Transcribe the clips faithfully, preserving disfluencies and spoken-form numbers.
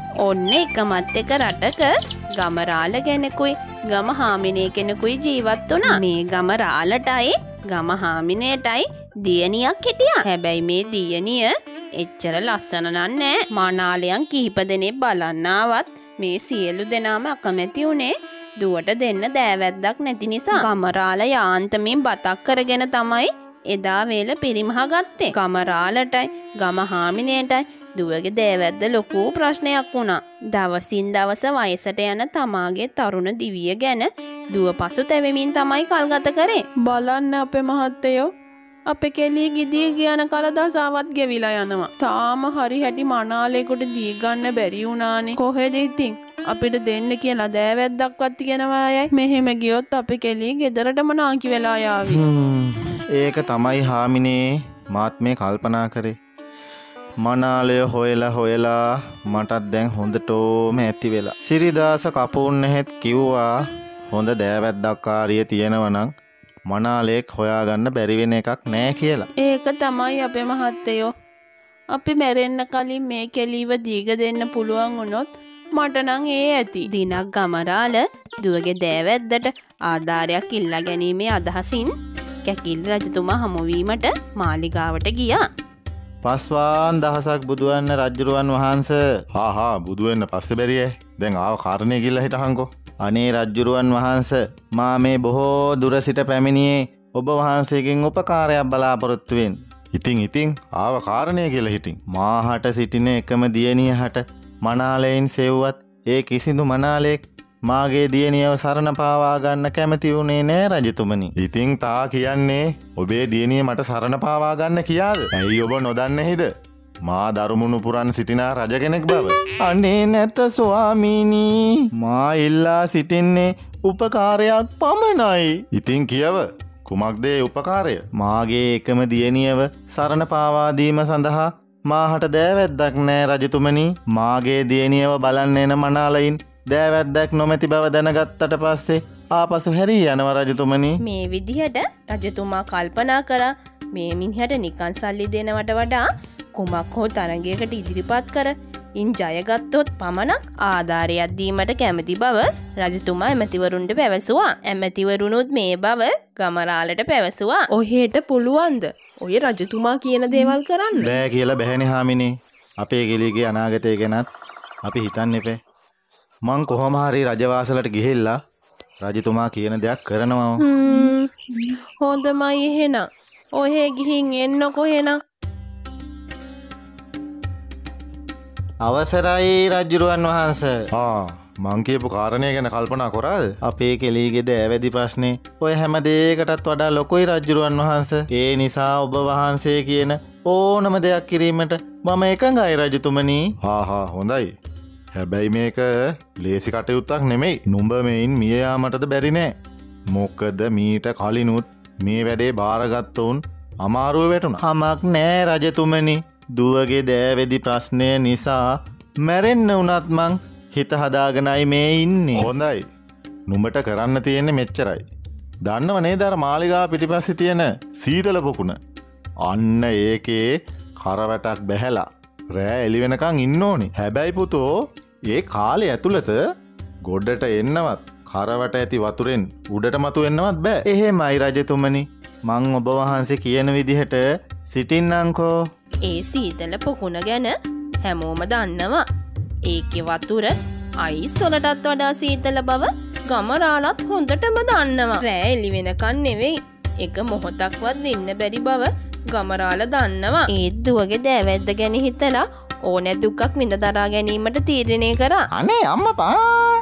ඔන්න එකමත් එක රටක ගමරාල කෙනෙකුයි ගම හාමිනේ කෙනෙකුයි ජීවත් වුණා. මේ ගමරාලටයි ගම හාමිනේටයි දියණියක් හිටියා. හැබැයි මේ දියණිය එච්චර ලස්සන නෑ. මනාලයන් කිහිප දෙනෙක් බලන්න ආවත් මේ සියලු දෙනාම අකමැති උනේ දුවට දෙන්න දෑවැද්දක් නැති නිසා. ගමරාල යාන්තමින් බතක් කරගෙන තමයි එදා වේල පිරිමහ ගත්තේ. ගමරාලටයි ගම හාමිනේටයි දුවගේ දෑවැද්ද ලොකු ප්‍රශ්නයක් වුණා. දවසින් දවස වයසට යන තමාගේ තරුණ දිවිය ගැන දුව පසු තැවෙමින් තමයි කල්ගත කරේ. බලන්න අපේ මහත්තයෝ අපේ කෙලී ගිදී කියන කල දසාවත් ගෙවිලා යනවා. තාම හරි හැටි මනාලේකට දී ගන්න බැරි වුණානේ. කොහෙද ඉතින් අපිට දෙන්න කියලා දෑවැද්දක්වත් තියනවා යයි. මෙහෙම ගියොත් අපේ කෙලී ගෙදරටම නාකි වෙලා යාවි. ඒක තමයි හාමිනේ මාත් මේ කල්පනා කරේ. මනාලය හොයලා හොයලා මටත් දැන් හොඳටම ඇති වෙලා. සිරිදාස කපුන් නැහෙත් කිව්වා හොඳ දෑවැද්දක්කාරිය තියෙනවා නම් මනාලෙක් හොයාගන්න බැරි වෙන එකක් නෑ කියලා. ඒක තමයි අපේ මහත්තයෝ. අපි මැරෙන්න කලින් මේ කෙලීව දීග දෙන්න පුළුවන් වුණොත් මට නම් ඒ ඇති. දිනක් ගමරාල දුවගේ දෑවැද්දට ආධාරයක් ඉල්ලා ගැනීමේ අදහසින් කැකිල් රජතුමා හමුවීමට මාලිගාවට ගියා. පස්වාන් දහසක් බුදුවන්න රජ්ජුරුවන් වහන්සේ. හා හා බුදුවෙන්න පස්සේ බැරියේ. දැන් ආව කාරණේ ගිල්ලා හිටහන්කෝ. අනේ රජ්ජුරුවන් වහන්සේ මා මේ බොහෝ දුර සිට පැමිණියේ ඔබ වහන්සේගෙන් උපකාරයක් බලාපොරොත්තු වෙන්න. ඉතින් ඉතින් ආව කාරණේ කියලා හිටින්. මාහට සිටින එකම දියණියහට මනාලයෙන් සෙව්වත් ඒ කිසිදු මනාලෙක් මාගේ දියණියව සරණ පාවා ගන්න කැමති වුණේ නෑ රජතුමනි. ඉතින් තා කියන්නේ ඔබේ දියණිය මට සරණ පාවා ගන්න කියාද? ඇයි ඔබ නොදන්නේහිද? මා දරුමුණු පුරන් සිටිනා රජ කෙනෙක් බව. අනේ නැත ස්වාමීනි. මා ඉල්ලා සිටින්නේ උපකාරයක් පමණයි. ඉතින් කියව කුමක්ද ඒ උපකාරය? මාගේ එකම දියණියව සරණ පාවා දීම සඳහා මාහට දෑවැද්දක් නෑ රජතුමනි. මාගේ දියණියව බලන්න එන මනාලයින් දෑවැද්දක් නොමැති බව දැනගත්තට පස්සේ ආපසු හැරී යනවා රජතුමනි. මේ විදිහට රජතුමා කල්පනා කරා මේ මිනිහට නිකන් සල්ලි දෙනවට වඩා කුමක් හෝ තරගයකට ඉදිරිපත් කර ඉන් ජයගත්තොත් පමණක් ආධාරයක් දීමට කැමති බව රජතුමා ඇමතිවරුන්ට පැවසුවා. ඇමතිවරුනුත් මේ බව ගමරාලට පැවසුවා. ඔහෙට පුළුවන්ද ඔය රජතුමා කියන දේවල් කරන්න? බෑ කියලා බැහැනේ හාමිනේ. අපේ ගෙලිගේ අනාගතය ගැනත් අපි හිතන්න එපේ. මං කොහොම හරි රජවාසලට ගිහිල්ලා රජතුමා කියන දෙයක් කරනවා. හොඳමයි එහෙනම්. ඔහෙ ගිහින් එන්නකො එහෙනම්. අවසරයි රජ්ජුරුවන් වහන්සේ. ආ මං කියපු කාරණය ගැන කල්පනා කරාද? අපේ කෙලීගේ දෑවැදි ප්‍රශ්නේ ඔය හැම දෙයකටත් වඩා ලොකුයි රජ්ජුරුවන් වහන්සේ. ඒ නිසා ඔබ වහන්සේ කියන ඕනම දෙයක් කිරීමට මම එකඟයි රජතුමනි. හා හා හොඳයි. හැබැයි මේක ලේසි කටයුත්තක් නෙමෙයි. නුඹ මෙයින් මිය යාමටද බැරි නෑ. මොකද මීට කලිනුත් මේ වැඩේ බාරගත්තවුන් අමාරුව වැටුණා. කමක් නෑ රජතුමනි. දුවගේ දෑවැදි ප්‍රශ්නය නිසා මැරෙන්න වුණත් මං හිත හදාගෙනයි මේ ඉන්නේ. හොඳයි. නුඹට කරන්න තියෙන්නේ මෙච්චරයි. දන්නව නේද අර මාලිගාව පිටිපස්සේ තියෙන සීතල පොකුණ? අන්න ඒකේ කරවැටක් බැහැලා රෑ එළි වෙනකන් ඉන්න ඕනේ. හැබැයි පුතෝ ඒ කාලේ ඇතුළත ගොඩට එන්නවත් කරවට ඇති වතුරෙන් උඩට මතු වෙන්නවත් බෑ. එහෙමයි රජතුමනි. මං ඔබ වහන්සේ කියන විදිහට සිටින්නම්කෝ. ඒ සීතල පොකුණ ගැන හැමෝම දන්නවා. ඒකේ වතුර අයිස් වලටත් වඩා සීතල බව ගමරාලත් හොඳටම දන්නවා. රෑ එළි වෙනකන් නෙවෙයි එක මොහොතක්වත් වෙන්න බැරි බව ගමරාල දන්නවා. ඒත් දුවගේ දෑවැද්ද ගැන හිතලා ඕනෑ දුකක් විඳ දරා ගැනීමට තීරණය කරා. අනේ අම්මපා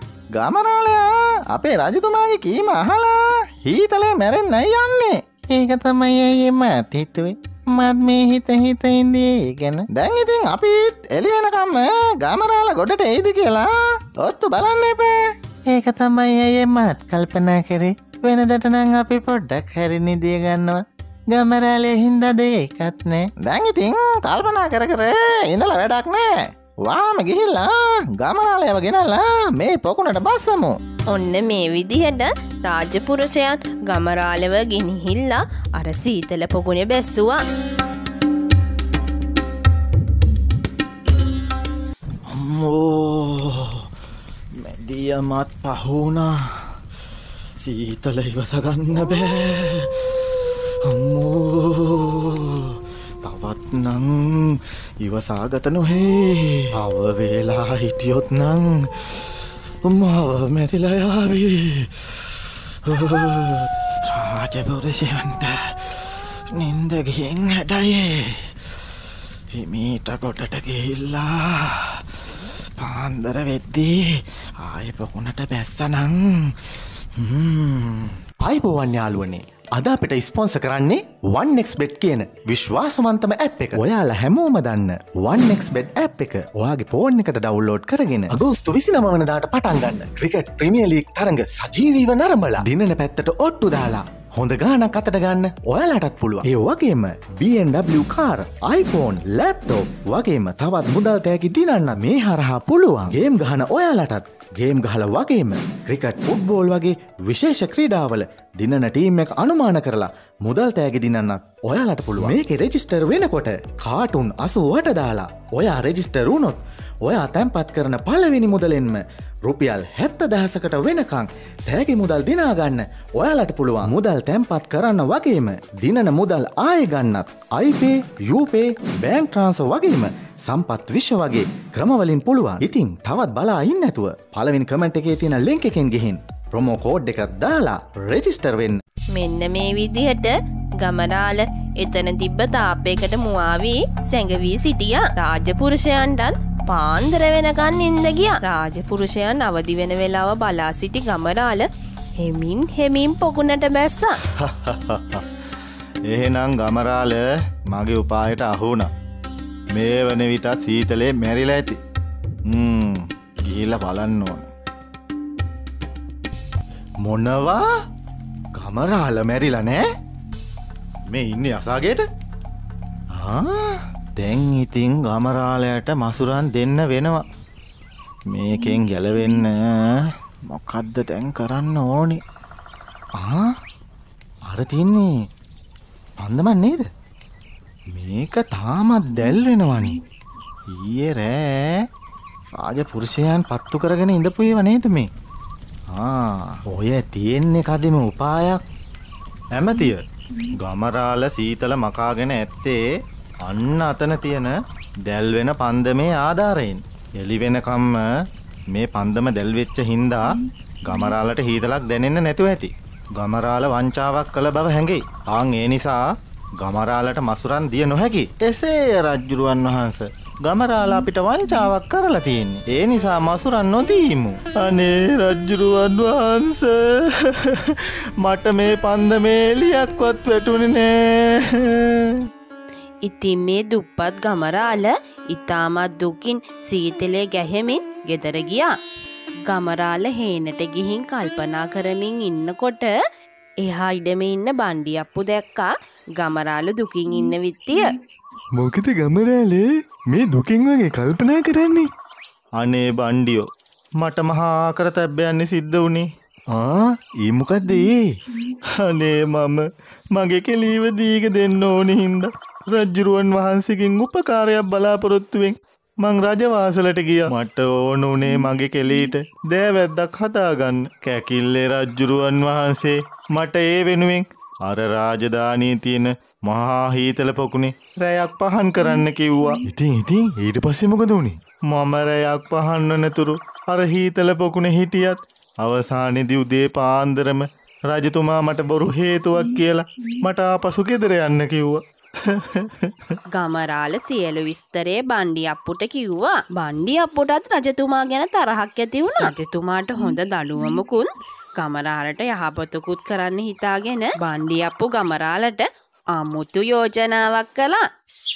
ගමරාලයා අපේ රජතුමාගේ කීම අහලා හීතලේ මැරෙන්නයි යන්නේ. ඒක තමයි අයියේ මත් හිතුවේ. මත් මේ හිත හිත ඉඳී ගැන. දැන් ඉතින් අපිත් එළි වෙනකම් ගමරාල ගොඩට එයිද කියලා ඔත්තු බලන්න එපා. ඒක තමයි අයියේ මත් කල්පනා කරේ. වෙනදට නම් අපි පොඩ්ඩක් හරි නිදිය ගන්නවා. ගමරාලේ හින්දා දෙයක්වත් නෑ. දැන් ඉතින් කල්පනා කර කර ඉඳලා වැඩක් නෑ. වාම ගිහිල්ලා ගමරාලයව ගෙනල්ලා මේ පොකුණට බස්සමු. ඔන්න මේ විදිහට රාජපුරුෂයන් ගමරාලව ගෙනහිල්ලා අර සීතල පොකුණේ බැස්සුවා. අම්මෝ මැදියමත් පහුණා සීතල ඉවසගන්න බෑ අම්මෝ තවත් නං ඉවසාගත නොහේ අව වේලා හිටියොත් නං මාව මැරිලයාවී රාජපුරුෂයන්ට නින්ද ගිහින් හැටයේ හිමීට කොටට ගිහිල්ලා පාන්දර වෙද්දී ආයෙ පොකුණට බැස්සනං අයිබෝවන් යාළුවනේ අද අපිට ස්පොන්සර් කරන්නේ one x bet කියන විශ්වාසවන්තම ඇප් එක. ඔයාලා හැමෝම දන්න one x bet ඇප් එක ඔයාගේ ෆෝන් එකට ඩවුන්ලෝඩ් කරගෙන අගෝස්තු විසිනව වෙනිදාට පටන් ගන්න. ක්‍රිකට් ප්‍රීමියර් ලීග් තරඟ සජීවීව නරඹලා දිනන පැත්තට ඔට්ටු දාලා හොඳ ගානක් අතට ගන්න ඔයාලටත් පුළුවන්. ඒ වගේම B M W car, iPhone, laptop වගේම තවත් මුදල් තෑගි දිනන්න මේ හරහා පුළුවන්. ගේම් ගහන ඔයාලටත් ගේම් ගහලා වගේම ක්‍රිකට්, ෆුට්බෝල් වගේ විශේෂ ක්‍රීඩාවල දිනන ටීම් එක අනුමාන කරලා මුදල් තෑගි දිනන්නත් ඔයාලට පුළුවන්. මේකේ රෙජිස්ටර් වෙනකොට කාටුන් අසූවට දාලා ඔයා රෙජිස්ටර් වුණොත් ඔයා තැන්පත් කරන පළවෙනි මුදලෙන්ම රුපියල් හැත්ත දහසකට වෙනකං තෑගි මුදල් දිනාගන්න ඔයාලට පුළුවන්. මුදල් තැන්පත් කරන්න වගේම දිනන මුදල් ආය ගන්නත් iPay, UPay, බෑන්ක් ට්‍රාන්ස්ෆර් වගේම සම්පත් විශ්ව වගේ ක්‍රමවලින් පුළුවන්. ඉතින් තවත් බලා ඉන්න නැතුව පළවෙනි කමෙන්ට් එකේ තියෙන ලින්ක් එකෙන් ගිහින් ප්‍රොමෝ කෝඩ් එකක් දාලා රෙජිස්ටර් වෙන්න. මෙන්න මේ විදිහට ගමරාල එතන තිබ්බ තාපයකට මුවාවී සැඟවී සිටියා. රාජපුරුෂයන්ටත් පාන්දර වෙනකන් නින්ද ගියා. රාජපුරුෂයන් අවදි වෙන වෙලාව බලා සිටි ගමරාල හෙමින් හෙමින් පොකුණට බැස්සා. එහෙනම් ගමරාල මගේ උපායට අහුණා. මේ වන විටත් සීතලේ මැරිලා ඇති. හ්ම් ගිහිල්ලා බලන්න ඕන. මොනවා? ගමරාල මැරිලා නෑ? මේ ඉන්නේ අසාගේට? ආ දැන් ඉතින් ගමරාලයට මසුරන් දෙන්න වෙනවා. මේකෙන් ගැලවෙන්න මොකද්ද දැන් කරන්න ඕනේ? ආ අර තින්නේ පන්දමක් නේද? මේක තාමත් දැල් වෙනවනේ. ඊයේ රෑ රාජපුරුෂයන් පත්තු කරගෙන ඉඳපු ඒවා නේද මේ? ආ ඔය තියෙන්නේ කදිම උපායක්. ඇමතිය ගමරාල සීතල මකාගෙන ඇත්තේ අන්න අතන තියෙන දැල් වෙන පන්දමේ ආධාරයෙන්. එළි වෙනකම්ම මේ පන්දම දැල් වෙච්ච හින්දා ගමරාලට හීතලක් දැනෙන්න නැතුව ඇති. ගමරාල වංචාවක් කළ බව හැඟෙයි. ආන් ඒ නිසා ගමරාලට මසුරන් දිය නොහැකි. එසේ රජ්ජුරුවන් වහන්සේ ගමරාල අපිට වංචාවක් කරලා තියෙන්නේ. ඒ නිසා මසුරන් නොදීමු. අනේ රජ්ජුරුවන් වහන්සේ මට මේ පන්දමේ එළියක්වත් වැටුනේ නෑ. ඉතින් මේ දුප්පත් ගමරාල ඉතාමත් දුකින් සීතලේ ගැහෙමින් ගෙදර ගියා. ගමරාල හේනට ගිහින් කල්පනා කරමින් ඉන්නකොට එහා ඉඩම ඉන්න බණ්ඩියප්පු දැක්කා. ගමරාල දුකින් ඉන්න විත්තිය. මොකද ගමරාලේ මේ දුකින් වගේ කල්පනා කරන්නේ? අනේ බණ්ඩියෝ මට මහා ආකරතැබ්බයන්නේ සිද්ධ වුණේ. ආ ඒ මොකද්ද ඒ? අනේ මම මගේ කෙලීව දීග දෙන්න ඕනේ හින්දා රජ්ජුරුවන් වහන්සේගෙන් උපකාරයක් බලාපොරොත්තුවෙන් මං රජවාසලට ගියා. මට ඕන උනේ මගේ කෙලීට දෑවැද්දක් හදාගන්න. කැකිල්ලේ රජ්ජුරුවන් වහන්සේ මට ඒ වෙනුවෙන් අර රාජධානී තියෙන මහා හීතල පොකුණේ රැයක් පහන් කරන්න කිව්වා. ඉතින් ඉතින් ඊට පස්සේ මොකද වුනේ? මම රැයක් පහන් නැතුරු අර හීතල පොකුණේ හිටියත් අවසානයේදී උදේ පාන්දරම රජතුමා මට බොරු හේතුවක් කියලා මට ආපසු ගෙදර යන්න කිව්වා. ගමරාල සියලු විස්තරේ බණ්ඩියප්පුට කිව්වා. බණ්ඩියප්පුටත් රජතුමා ගැන තරහක් ඇති වුණා. රජතුමාට හොඳ දඬුවමකුත් ගමරාලට යහපතකුත් කරන්න හිතාගෙන බණ්ඩියප්පු ගමරාලට අමුතු යෝජනාවක් කළා.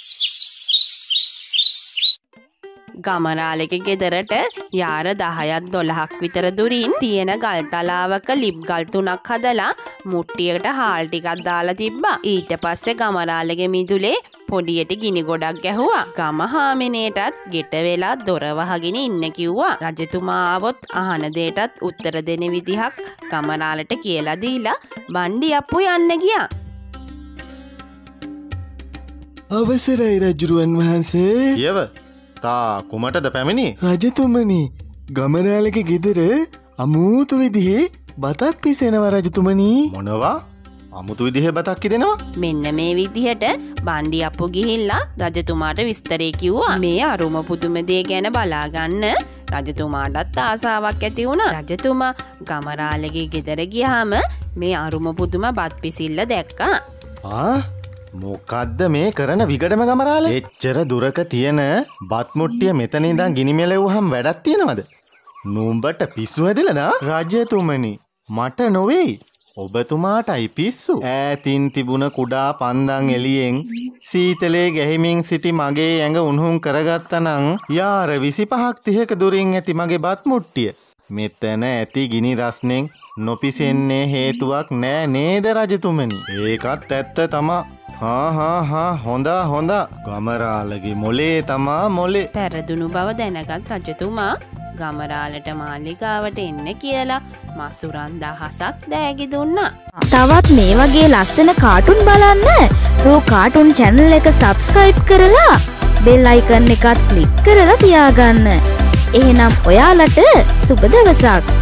ගමරාලගේ ගෙදරට යාර දහයක් දොළහක් විතර දුරින් තියෙන ගල්තලාවක ලිප් ගල් තුනක් හදලා මුට්ටියකට හාල් ටිකක් දාලා තිබ්බා. ඊට පස්සේ ගමරාලගේ මිදුලේ පොඩියට ගිනි ගොඩක් ගැහුවා. ගම හාමිනේටත් ගෙට වෙලා දොර වහගෙන ඉන්න කිව්වා. රජතුමා ආවොත් අහන දෙයටත් උත්තර දෙන විදිහක් ගමරාලට කියලා දීලා බණ්ඩියප්පු යන්න ගියා. අවසරයි රජුරුවන් වහන්සේ. කියව තා කුමටද පැමිණි? රජතුමනි ගමරාලගේ ගෙදර අමූතු විදිහේ බතක් පිසෙනවා රජතුමනි. මොනවා? අමුතු විදිහේ බතක් දෙනවා? මෙන්න මේ විදිහට බණ්ඩි අප්පු ගිහිල්ලා රජතුමාට විස්තරේ කිව්වා. මේ අරුම පුදුම දේ ගැන බලාගන්න රජතුමාටත් ආසාවක් ඇති වුණා. රජතුමා ගමරාලගේ ගෙදර ගියාම මේ අරුම පුදුම බත් පිසිල්ල දැක්කා. ආ මොකද්ද මේ කරන විගඩම ගමරාල? එච්චර දුරක තියෙන බත් මුට්ටිය මෙතන ඉඳන් ගිනි මෙලෙව්වහම වැඩක් තියනවද? නුඹට පිස්සු හැදිලාද? රජතුමනි මට නොවේයි. ඔබතුමාටයි පිස්සු. ඈතින් තිබුණ කුඩා පන්දන් එළියෙන් සීතලේ ගැහිමින් සිටි මගේ ඇඟ උණුහුම් කරගත්තනම් යාර විසිපහක් තිහක දුරින් ඇති මගේ බත් මුට්ටිය මෙතන ඇති ගිනි රස්නෙන් නොපිසෙන්නේ හේතුවක් නෑ නේද රජතුමනි? ඒකත් ඇත්ත තමා. හා හා හා හොඳා හොඳා. ගමරාලගේ මොලේ තමා මොලේ. පැරදුණු බව දැනගත් රජතුමා ගමරාලට මාලිගාවට එන්න කියලා මසුරන් දහසක් දෑගි දුන්නා. තවත් මේ වගේ ලස්සන කාටුන් බලන්න රෝ කාටුන් channel එක subscribe කරලා bell icon එකත් click කරලා තියාගන්න. එහෙනම් ඔයාලට සුබ දවසක්.